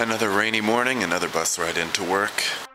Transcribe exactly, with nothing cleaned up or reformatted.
Another rainy morning, another bus ride into work.